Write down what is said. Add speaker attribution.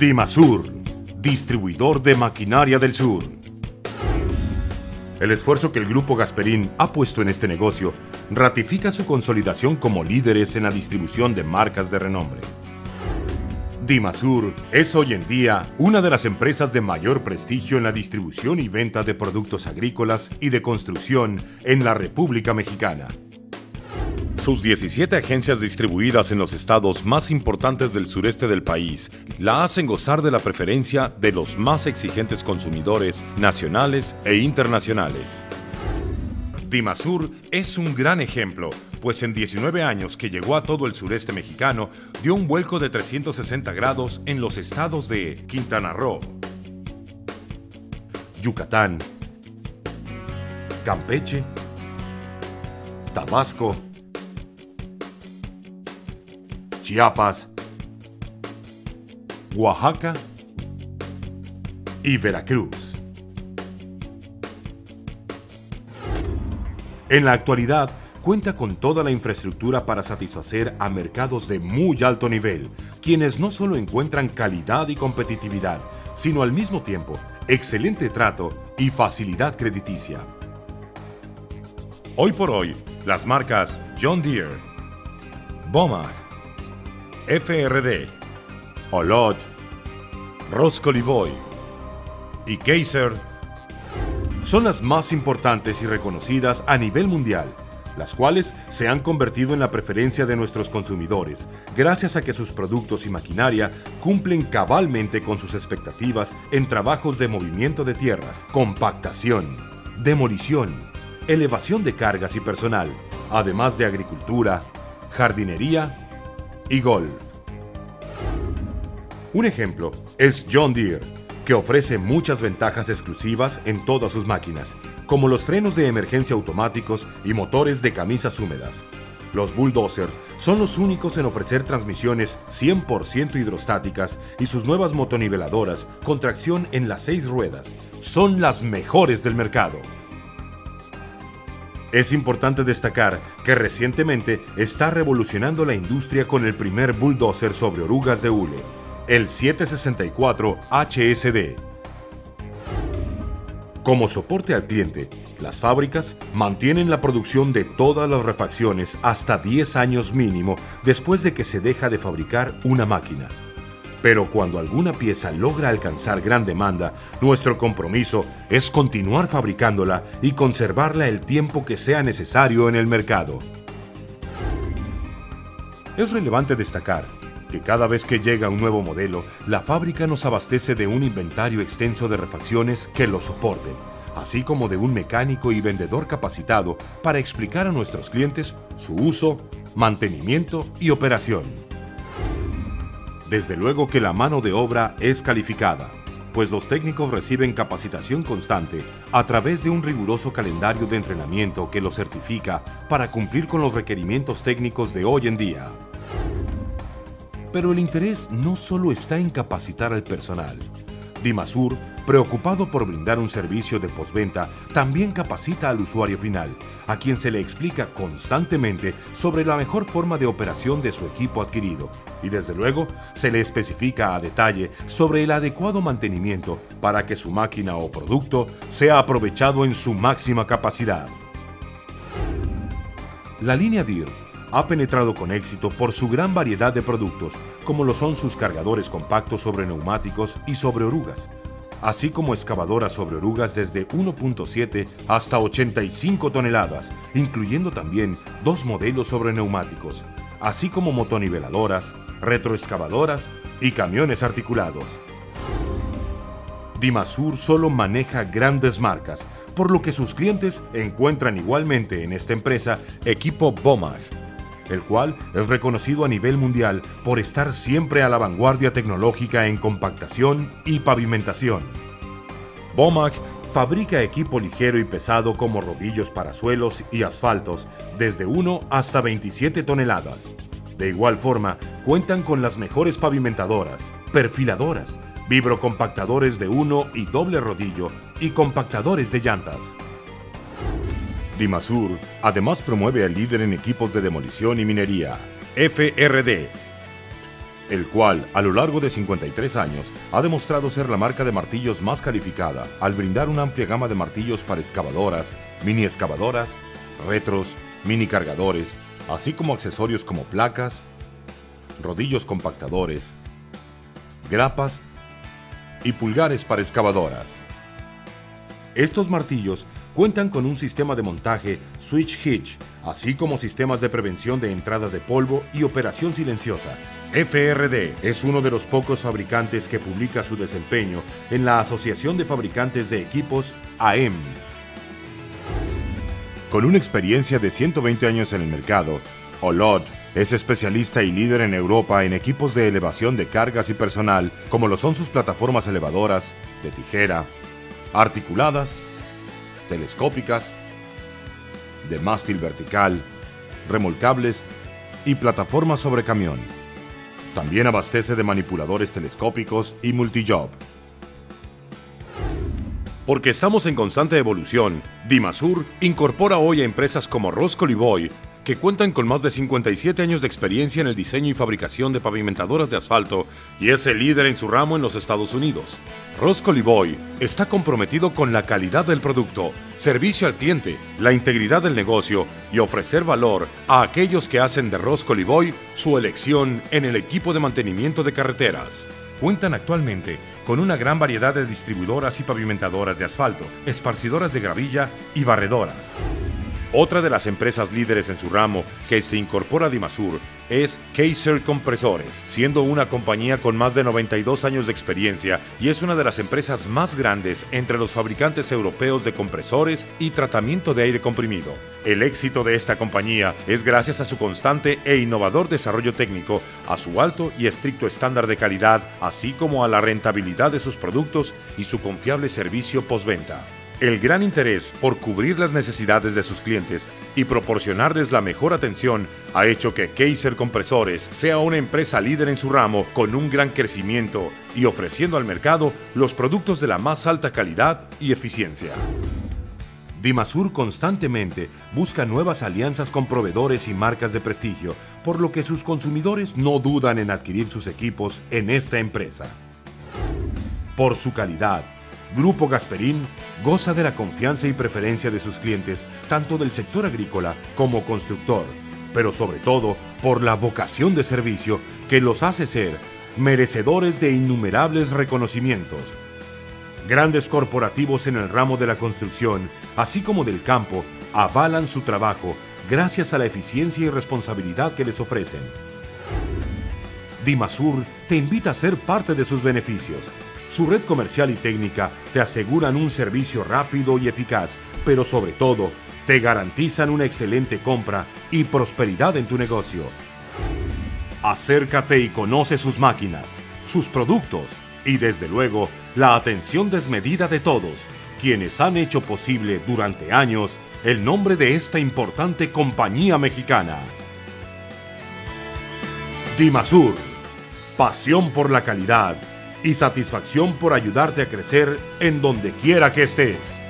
Speaker 1: Dimasur, distribuidor de maquinaria del sur. El esfuerzo que el Grupo Gasperín ha puesto en este negocio ratifica su consolidación como líderes en la distribución de marcas de renombre. Dimasur es hoy en día una de las empresas de mayor prestigio en la distribución y venta de productos agrícolas y de construcción en la República Mexicana. Sus 17 agencias distribuidas en los estados más importantes del sureste del país la hacen gozar de la preferencia de los más exigentes consumidores nacionales e internacionales. Dimasur es un gran ejemplo, pues en 19 años que llegó a todo el sureste mexicano, dio un vuelco de 360 grados en los estados de Quintana Roo, Yucatán, Campeche, Tabasco, Chiapas, Oaxaca y Veracruz. En la actualidad, cuenta con toda la infraestructura para satisfacer a mercados de muy alto nivel, quienes no solo encuentran calidad y competitividad, sino al mismo tiempo excelente trato y facilidad crediticia. Hoy por hoy, las marcas John Deere, Bomag, FRD, Olot, Roscolivoy y Kaiser son las más importantes y reconocidas a nivel mundial, las cuales se han convertido en la preferencia de nuestros consumidores, gracias a que sus productos y maquinaria cumplen cabalmente con sus expectativas en trabajos de movimiento de tierras, compactación, demolición, elevación de cargas y personal, además de agricultura, jardinería y golf. Un ejemplo es John Deere, que ofrece muchas ventajas exclusivas en todas sus máquinas, como los frenos de emergencia automáticos y motores de camisas húmedas. Los bulldozers son los únicos en ofrecer transmisiones 100% hidrostáticas y sus nuevas motoniveladoras con tracción en las 6 ruedas son las mejores del mercado. Es importante destacar que recientemente está revolucionando la industria con el primer bulldozer sobre orugas de hule, el 764 HSD. Como soporte al cliente, las fábricas mantienen la producción de todas las refacciones hasta 10 años mínimo después de que se deja de fabricar una máquina. Pero cuando alguna pieza logra alcanzar gran demanda, nuestro compromiso es continuar fabricándola y conservarla el tiempo que sea necesario en el mercado. Es relevante destacar que cada vez que llega un nuevo modelo, la fábrica nos abastece de un inventario extenso de refacciones que lo soporten, así como de un mecánico y vendedor capacitado para explicar a nuestros clientes su uso, mantenimiento y operación. Desde luego que la mano de obra es calificada, pues los técnicos reciben capacitación constante a través de un riguroso calendario de entrenamiento que los certifica para cumplir con los requerimientos técnicos de hoy en día. Pero el interés no solo está en capacitar al personal. Dimasur, preocupado por brindar un servicio de postventa, también capacita al usuario final, a quien se le explica constantemente sobre la mejor forma de operación de su equipo adquirido. Y desde luego, se le especifica a detalle sobre el adecuado mantenimiento para que su máquina o producto sea aprovechado en su máxima capacidad. La línea Deere ha penetrado con éxito por su gran variedad de productos, como lo son sus cargadores compactos sobre neumáticos y sobre orugas, así como excavadoras sobre orugas desde 1.7 hasta 85 toneladas, incluyendo también 2 modelos sobre neumáticos, así como motoniveladoras, retroexcavadoras y camiones articulados. Dimasur solo maneja grandes marcas, por lo que sus clientes encuentran igualmente en esta empresa equipo Bomag, el cual es reconocido a nivel mundial por estar siempre a la vanguardia tecnológica en compactación y pavimentación. Bomag fabrica equipo ligero y pesado como rodillos para suelos y asfaltos desde 1 hasta 27 toneladas. De igual forma, cuentan con las mejores pavimentadoras, perfiladoras, vibrocompactadores de 1 y doble rodillo y compactadores de llantas. Dimasur además promueve al líder en equipos de demolición y minería, FRD, el cual, a lo largo de 53 años, ha demostrado ser la marca de martillos más calificada al brindar una amplia gama de martillos para excavadoras, mini excavadoras, retros, mini cargadores, así como accesorios como placas, rodillos compactadores, grapas y pulgares para excavadoras. Estos martillos cuentan con un sistema de montaje switch hitch, así como sistemas de prevención de entrada de polvo y operación silenciosa. FRD es uno de los pocos fabricantes que publica su desempeño en la Asociación de Fabricantes de Equipos AEM. Con una experiencia de 120 años en el mercado, Olod es especialista y líder en Europa en equipos de elevación de cargas y personal, como lo son sus plataformas elevadoras, de tijera, articuladas, telescópicas, de mástil vertical, remolcables y plataformas sobre camión. También abastece de manipuladores telescópicos y multijob. Porque estamos en constante evolución, Dimasur incorpora hoy a empresas como Roscoe Boy, que cuentan con más de 57 años de experiencia en el diseño y fabricación de pavimentadoras de asfalto y es el líder en su ramo en los Estados Unidos. Roscoe Boy está comprometido con la calidad del producto, servicio al cliente, la integridad del negocio y ofrecer valor a aquellos que hacen de Roscoe Boy su elección en el equipo de mantenimiento de carreteras. Cuentan actualmente con una gran variedad de distribuidoras y pavimentadoras de asfalto, esparcidoras de gravilla y barredoras. Otra de las empresas líderes en su ramo que se incorpora a Dimasur es Kaiser Compresores, siendo una compañía con más de 92 años de experiencia y es una de las empresas más grandes entre los fabricantes europeos de compresores y tratamiento de aire comprimido. El éxito de esta compañía es gracias a su constante e innovador desarrollo técnico, a su alto y estricto estándar de calidad, así como a la rentabilidad de sus productos y su confiable servicio postventa. El gran interés por cubrir las necesidades de sus clientes y proporcionarles la mejor atención ha hecho que Kaiser Compresores sea una empresa líder en su ramo con un gran crecimiento y ofreciendo al mercado los productos de la más alta calidad y eficiencia. Dimasur constantemente busca nuevas alianzas con proveedores y marcas de prestigio, por lo que sus consumidores no dudan en adquirir sus equipos en esta empresa. Por su calidad, Grupo Gasperín goza de la confianza y preferencia de sus clientes, tanto del sector agrícola como constructor, pero sobre todo por la vocación de servicio que los hace ser merecedores de innumerables reconocimientos. Grandes corporativos en el ramo de la construcción, así como del campo, avalan su trabajo gracias a la eficiencia y responsabilidad que les ofrecen. Dimasur te invita a ser parte de sus beneficios. Su red comercial y técnica te aseguran un servicio rápido y eficaz, pero sobre todo, te garantizan una excelente compra y prosperidad en tu negocio. Acércate y conoce sus máquinas, sus productos y, desde luego, la atención desmedida de todos, quienes han hecho posible durante años el nombre de esta importante compañía mexicana. Dimasur, pasión por la calidad y satisfacción por ayudarte a crecer en donde quiera que estés.